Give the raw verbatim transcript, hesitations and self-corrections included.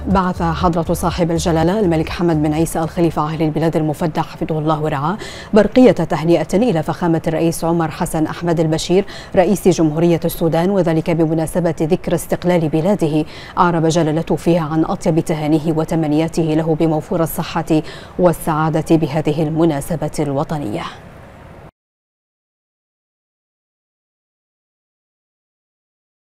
بعث حضرة صاحب الجلالة الملك حمد بن عيسى الخليفة عاهل البلاد المفدى حفظه الله ورعاه برقية تهنئة إلى فخامة الرئيس عمر حسن أحمد البشير رئيس جمهورية السودان، وذلك بمناسبة ذكرى استقلال بلاده. أعرب جلالته فيها عن أطيب تهانيه وتمنياته له بموفور الصحة والسعادة بهذه المناسبة الوطنية.